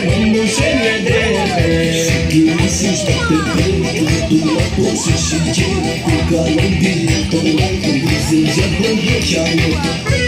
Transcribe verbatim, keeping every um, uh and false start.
nu se vede. Și sunt toate pentru tu la poți și ce cu calul din tău, cu zângea pe vecea mea.